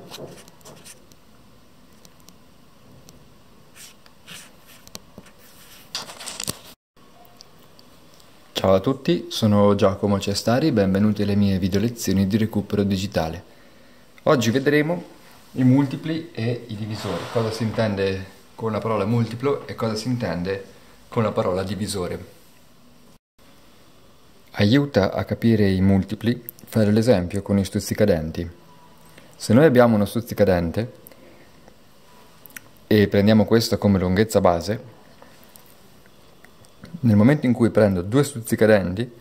Ciao a tutti, sono Giacomo Cestari, benvenuti alle mie video lezioni di recupero digitale. Oggi vedremo i multipli e i divisori, cosa si intende con la parola multiplo e cosa si intende con la parola divisore. Aiuta a capire i multipli fare l'esempio con i stuzzicadenti. Se noi abbiamo uno stuzzicadente e prendiamo questo come lunghezza base, nel momento in cui prendo due stuzzicadenti,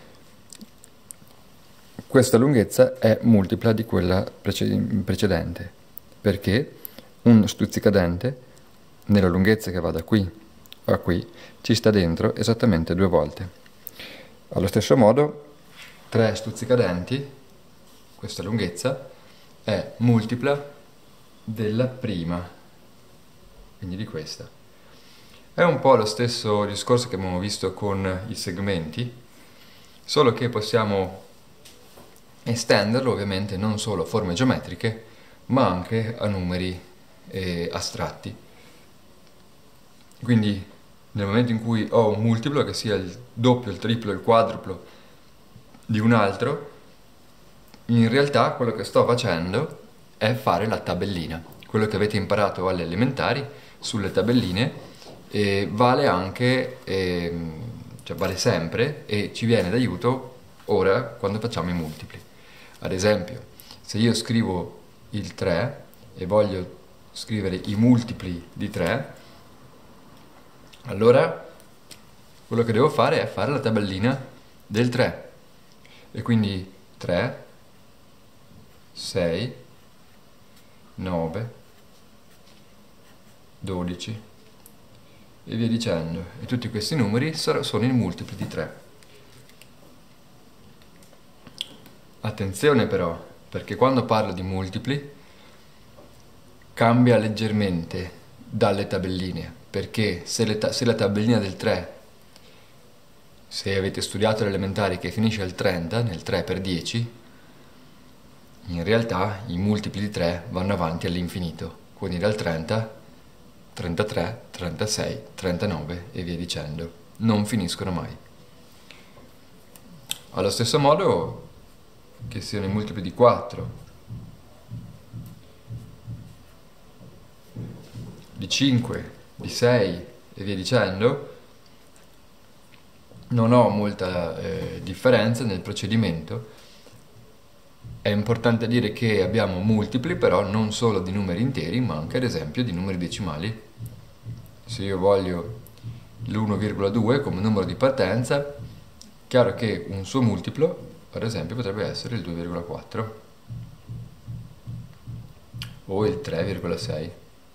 questa lunghezza è multipla di quella precedente, perché un stuzzicadente, nella lunghezza che va da qui a qui, ci sta dentro esattamente 2 volte. Allo stesso modo, 3 stuzzicadenti, questa lunghezza, è multipla della prima, quindi di questa. È un po' lo stesso discorso che abbiamo visto con i segmenti, solo che possiamo estenderlo ovviamente non solo a forme geometriche, ma anche a numeri astratti. Quindi nel momento in cui ho un multiplo, che sia il doppio, il triplo, il quadruplo di un altro, in realtà quello che sto facendo è fare la tabellina. Quello che avete imparato alle elementari sulle tabelline vale anche, cioè vale sempre e ci viene d'aiuto ora quando facciamo i multipli. Ad esempio, se io scrivo il 3 e voglio scrivere i multipli di 3, allora quello che devo fare è fare la tabellina del 3. E quindi 3, 6, 9, 12 e via dicendo. E tutti questi numeri sono i multipli di 3. Attenzione però, perché quando parlo di multipli cambia leggermente dalle tabelline, perché se la tabellina del 3, se avete studiato l'elementare che finisce al 30, nel 3 per 10, in realtà i multipli di 3 vanno avanti all'infinito, quindi dal 30, 33, 36, 39 e via dicendo. Non finiscono mai. Allo stesso modo che siano i multipli di 4, di 5, di 6 e via dicendo, non ho molta differenza nel procedimento. È importante dire che abbiamo multipli però non solo di numeri interi, ma anche ad esempio di numeri decimali. Se io voglio l'1,2 come numero di partenza, chiaro che un suo multiplo, ad esempio, potrebbe essere il 2,4 o il 3,6.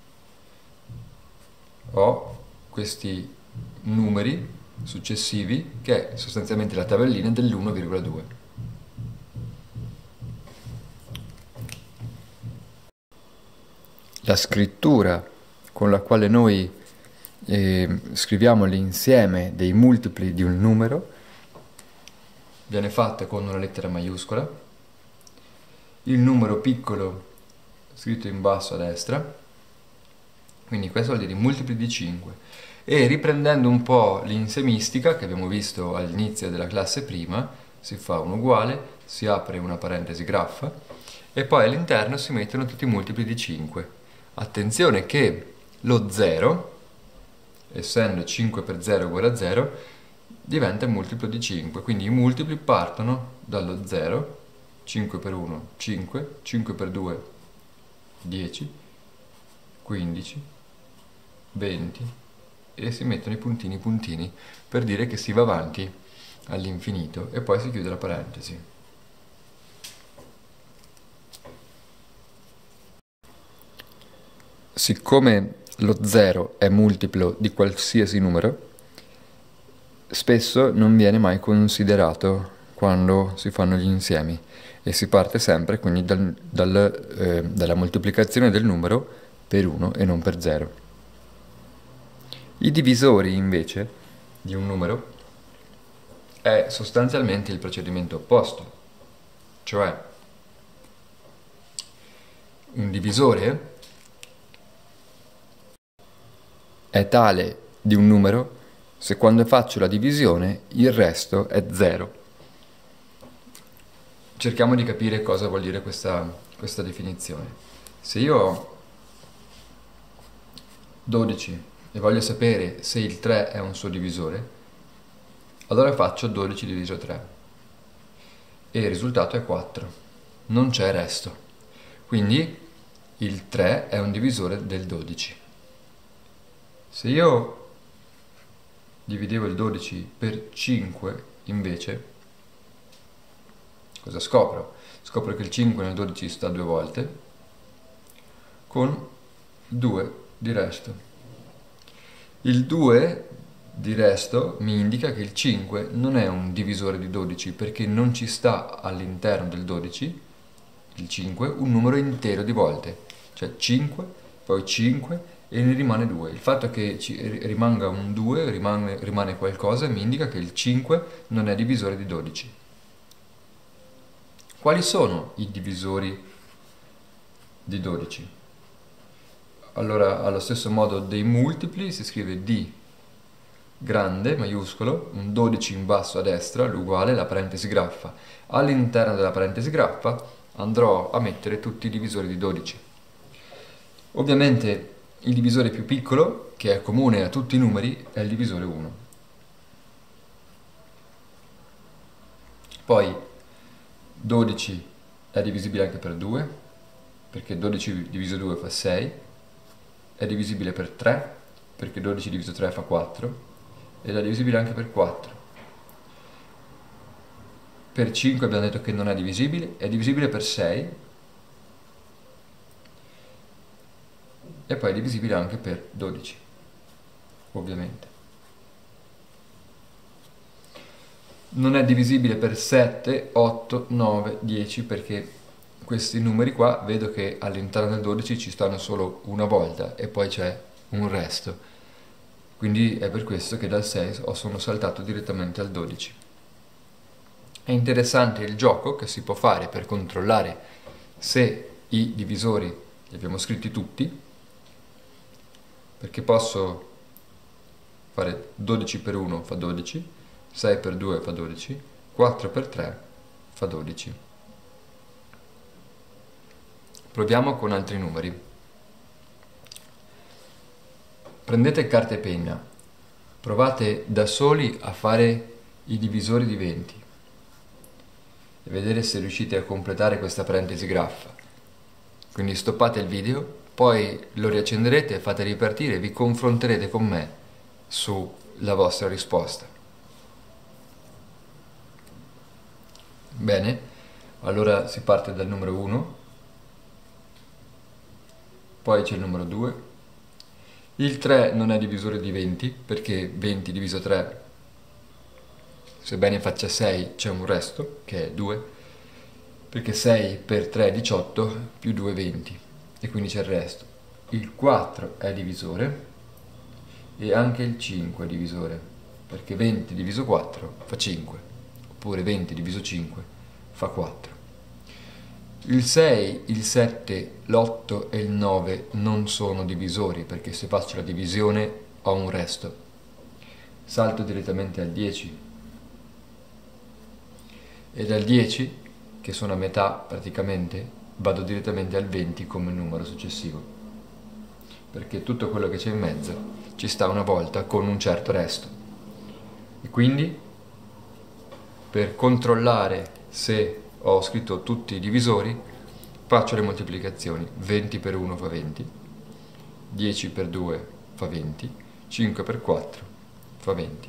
Ho questi numeri successivi che è sostanzialmente la tabellina dell'1,2. La scrittura con la quale noi scriviamo l'insieme dei multipli di un numero viene fatta con una lettera maiuscola, il numero piccolo scritto in basso a destra, quindi questo vuol dire i multipli di 5. E riprendendo un po' l'insiemistica che abbiamo visto all'inizio della classe prima, si fa un uguale, si apre una parentesi graffa e poi all'interno si mettono tutti i multipli di 5. Attenzione che lo 0, essendo 5 per 0 uguale a 0, diventa multiplo di 5, quindi i multipli partono dallo 0, 5 per 1, 5, 5 per 2, 10, 15, 20 e si mettono i puntini per dire che si va avanti all'infinito e poi si chiude la parentesi. Siccome lo 0 è multiplo di qualsiasi numero, spesso non viene mai considerato quando si fanno gli insiemi e si parte sempre quindi dalla moltiplicazione del numero per 1 e non per 0. I divisori invece di un numero è sostanzialmente il procedimento opposto, cioè un divisore è tale di un numero se quando faccio la divisione il resto è 0. Cerchiamo di capire cosa vuol dire questa definizione. Se io ho 12 e voglio sapere se il 3 è un suo divisore, allora faccio 12 diviso 3 e il risultato è 4. Non c'è resto. Quindi il 3 è un divisore del 12. Se io dividevo il 12 per 5 invece, cosa scopro? Scopro che il 5 nel 12 sta 2 volte, con 2 di resto. Il 2 di resto mi indica che il 5 non è un divisore di 12 perché non ci sta all'interno del 12, il 5, un numero intero di volte, cioè 5, poi 5 e ne rimane 2. Il fatto che ci rimanga un 2, rimane qualcosa, mi indica che il 5 non è divisore di 12. Quali sono i divisori di 12? Allora, allo stesso modo dei multipli si scrive D grande, maiuscolo, un 12 in basso a destra, l'uguale, la parentesi graffa. All'interno della parentesi graffa andrò a mettere tutti i divisori di 12. Ovviamente il divisore più piccolo, che è comune a tutti i numeri, è il divisore 1. Poi 12 è divisibile anche per 2, perché 12 diviso 2 fa 6, è divisibile per 3, perché 12 diviso 3 fa 4, ed è divisibile anche per 4. Per 5 abbiamo detto che non è divisibile per 6, e poi è divisibile anche per 12, ovviamente. Non è divisibile per 7, 8, 9, 10, perché questi numeri qua vedo che all'interno del 12 ci stanno solo una volta e poi c'è un resto. Quindi è per questo che dal 6 sono saltato direttamente al 12. È interessante il gioco che si può fare per controllare se i divisori li abbiamo scritti tutti, perché posso fare 12 per 1 fa 12, 6 per 2 fa 12, 4 per 3 fa 12. Proviamo con altri numeri. Prendete carta e penna, provate da soli a fare i divisori di 20 e vedere se riuscite a completare questa parentesi graffa. Quindi stoppate il video, poi lo riaccenderete, fate ripartire e vi confronterete con me sulla vostra risposta. Bene, allora si parte dal numero 1, poi c'è il numero 2. Il 3 non è divisore di 20, perché 20 diviso 3, sebbene faccia 6, c'è un resto, che è 2, perché 6 per 3 è 18, più 2 è 20, e quindi c'è il resto. Il 4 è divisore, e anche il 5 è divisore, perché 20 diviso 4 fa 5, oppure 20 diviso 5 fa 4. Il 6, il 7, l'8 e il 9 non sono divisori, perché se faccio la divisione ho un resto. Salto direttamente al 10. E dal 10, che sono a metà praticamente, vado direttamente al 20 come numero successivo, perché tutto quello che c'è in mezzo ci sta una volta con un certo resto. E quindi, per controllare se ho scritto tutti i divisori, faccio le moltiplicazioni. 20 per 1 fa 20, 10 per 2 fa 20, 5 per 4 fa 20.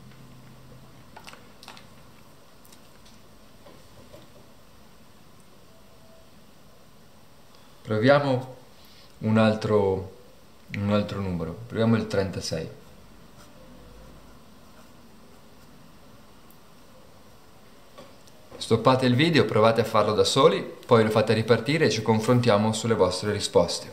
Proviamo un altro numero, proviamo il 36. Stoppate il video, provate a farlo da soli, poi lo fate ripartire e ci confrontiamo sulle vostre risposte.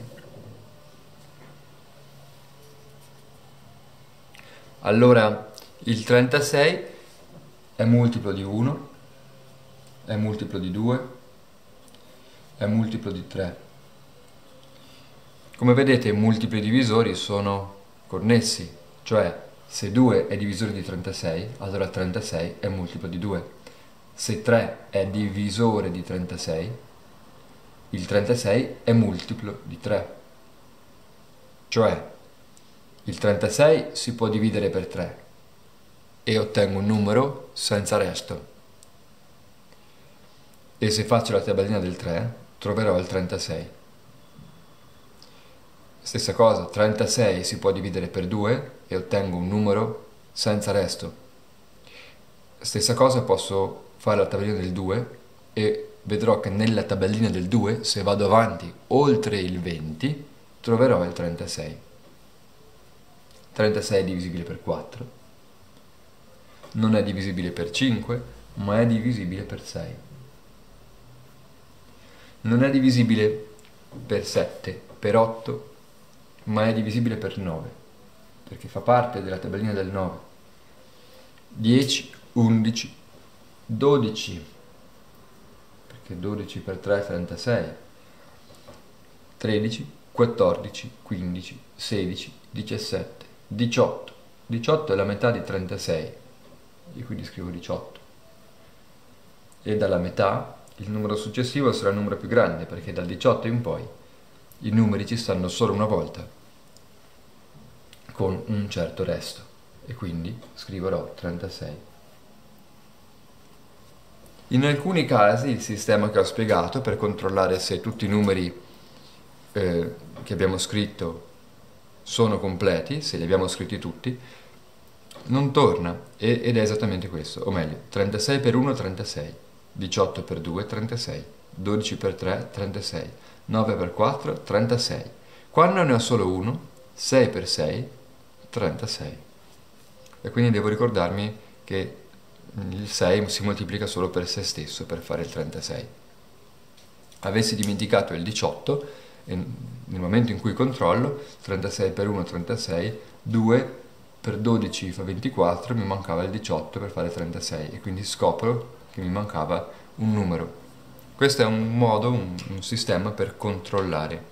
Allora, il 36 è multiplo di 1, è multiplo di 2, è multiplo di 3, Come vedete, i multipli divisori sono connessi, cioè se 2 è divisore di 36, allora 36 è multiplo di 2. Se 3 è divisore di 36, il 36 è multiplo di 3. Cioè, il 36 si può dividere per 3 e ottengo un numero senza resto. E se faccio la tabellina del 3, troverò il 36. Stessa cosa, 36 si può dividere per 2 e ottengo un numero senza resto. Stessa cosa, posso fare la tabellina del 2 e vedrò che nella tabellina del 2, se vado avanti oltre il 20, troverò il 36. 36 è divisibile per 4, non è divisibile per 5, ma è divisibile per 6. Non è divisibile per 7, per 8, ma è divisibile per 9, perché fa parte della tabellina del 9. 10, 11, 12, perché 12 per 3 è 36, 13, 14, 15, 16, 17, 18. 18 è la metà di 36, e quindi scrivo 18. E dalla metà il numero successivo sarà il numero più grande, perché dal 18 in poi i numeri ci stanno solo una volta, con un certo resto, e quindi scriverò 36. In alcuni casi il sistema che ho spiegato per controllare se tutti i numeri che abbiamo scritto sono completi, se li abbiamo scritti tutti, non torna, ed è esattamente questo, o meglio, 36 per 1 36, 18 per 2 36, 12 per 3 36, 9 per 4 36. Quando ne ho solo uno, 6 per 6 36. E quindi devo ricordarmi che il 6 si moltiplica solo per se stesso per fare il 36. Avessi dimenticato il 18, e nel momento in cui controllo, 36 per 1 36, 2 per 12 fa 24, mi mancava il 18 per fare 36, e quindi scopro che mi mancava un numero. Questo è un modo, un sistema per controllare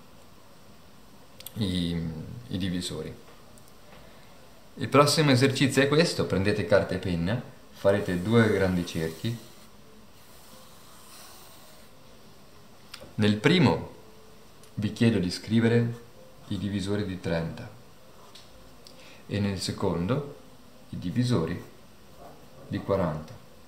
i divisori. Il prossimo esercizio è questo: prendete carta e penna, farete 2 grandi cerchi. Nel primo vi chiedo di scrivere i divisori di 30 e nel secondo i divisori di 40.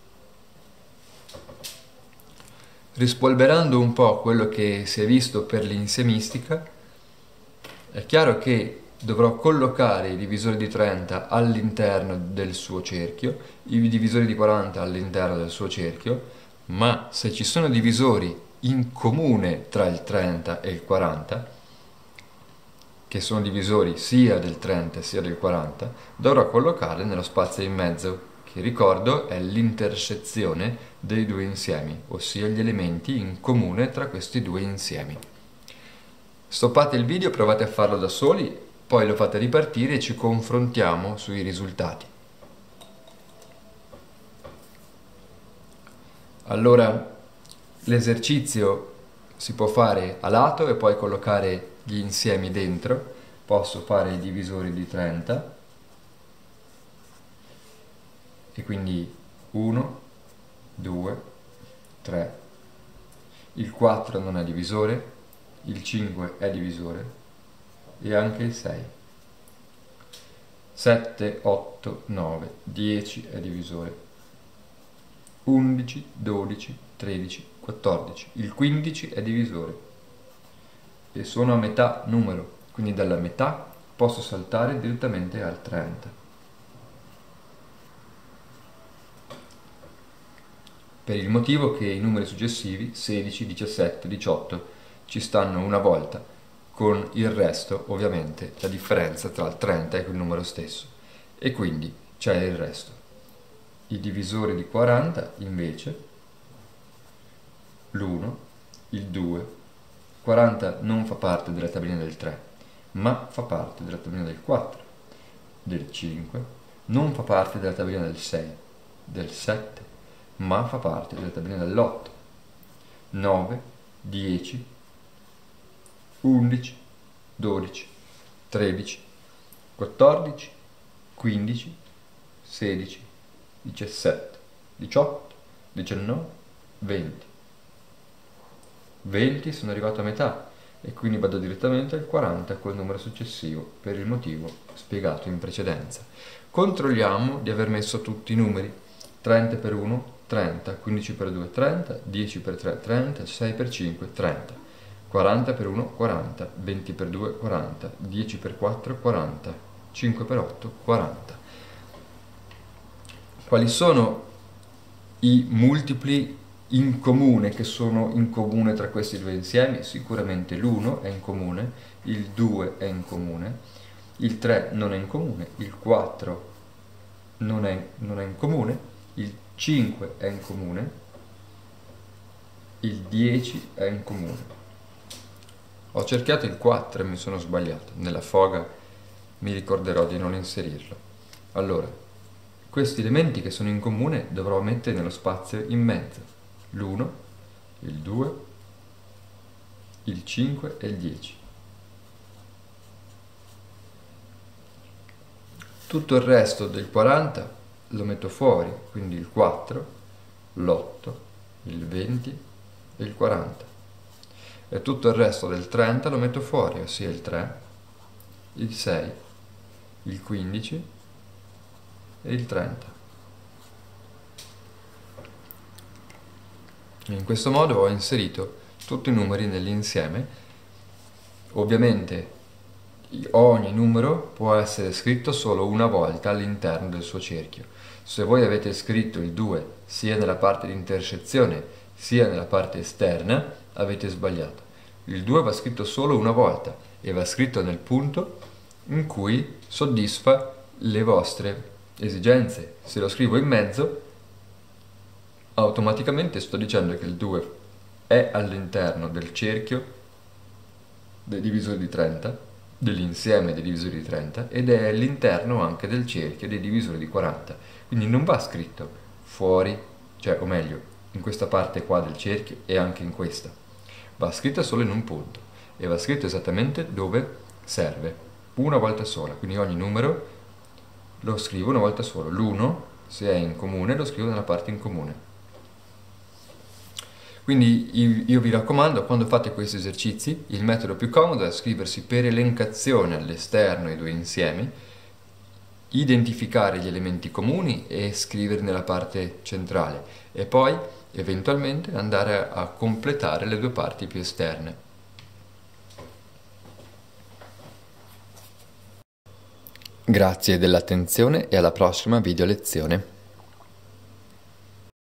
Rispolverando un po' quello che si è visto per l'insiemistica, è chiaro che dovrò collocare i divisori di 30 all'interno del suo cerchio, i divisori di 40 all'interno del suo cerchio, ma se ci sono divisori in comune tra il 30 e il 40, che sono divisori sia del 30 sia del 40, dovrò collocarli nello spazio in mezzo, che ricordo è l'intersezione dei due insiemi, ossia gli elementi in comune tra questi due insiemi. Stoppate il video, provate a farlo da soli, poi lo fate ripartire e ci confrontiamo sui risultati. Allora, l'esercizio si può fare a lato e poi collocare gli insiemi dentro. Posso fare i divisori di 30 e quindi 1, 2, 3. Il 4 non è divisore, il 5 è divisore e anche il 6. 7, 8, 9, 10 è divisore, 11, 12, 13, 14. Il 15 è divisore e sono a metà numero, quindi dalla metà posso saltare direttamente al 30. Per il motivo che i numeri successivi, 16, 17, 18, ci stanno una volta, con il resto ovviamente la differenza tra il 30 e quel numero stesso, e quindi c'è il resto. I divisori di 40 invece, l'1, il 2, 40 non fa parte della tabellina del 3, ma fa parte della tabellina del 4, del 5, non fa parte della tabellina del 6, del 7, ma fa parte della tabellina dell'8, 9, 10, 11, 12, 13, 14, 15, 16, 17, 18, 19, 20. 20 sono arrivato a metà e quindi vado direttamente al 40 col numero successivo per il motivo spiegato in precedenza. Controlliamo di aver messo tutti i numeri. 30 per 1, 30, 15 per 2, 30, 10 per 3, 30, 6 per 5, 30, 40 per 1, 40, 20 per 2, 40, 10 per 4, 40, 5 per 8, 40. Quali sono i multipli in comune che sono in comune tra questi due insiemi? Sicuramente l'1 è in comune, il 2 è in comune, il 3 non è in comune, il 4 non è in comune, il 5 è in comune, il 10 è in comune. Ho cercato il 4 e mi sono sbagliato, nella foga mi ricorderò di non inserirlo. Allora, questi elementi che sono in comune dovrò mettere nello spazio in mezzo, l'1, il 2, il 5 e il 10. Tutto il resto del 40 lo metto fuori, quindi il 4, l'8, il 20 e il 40. E tutto il resto del 30 lo metto fuori, ossia il 3, il 6, il 15 e il 30. In questo modo ho inserito tutti i numeri nell'insieme. Ovviamente ogni numero può essere scritto solo una volta all'interno del suo cerchio. Se voi avete scritto il 2 sia nella parte di intersezione sia nella parte esterna, avete sbagliato. Il 2 va scritto solo una volta e va scritto nel punto in cui soddisfa le vostre esigenze. Se lo scrivo in mezzo, automaticamente sto dicendo che il 2 è all'interno del cerchio dei divisori di 30, dell'insieme dei divisori di 30, ed è all'interno anche del cerchio dei divisori di 40. Quindi non va scritto fuori, cioè, o meglio, in questa parte qua del cerchio e anche in questa. Va scritto solo in un punto e va scritto esattamente dove serve, una volta sola. Quindi ogni numero lo scrivo una volta sola. L'1, se è in comune, lo scrivo nella parte in comune. Quindi io vi raccomando, quando fate questi esercizi, il metodo più comodo è scriversi per elencazione all'esterno i due insiemi, identificare gli elementi comuni e scriverli nella parte centrale e poi eventualmente andare a completare le due parti più esterne. Grazie dell'attenzione e alla prossima video lezione.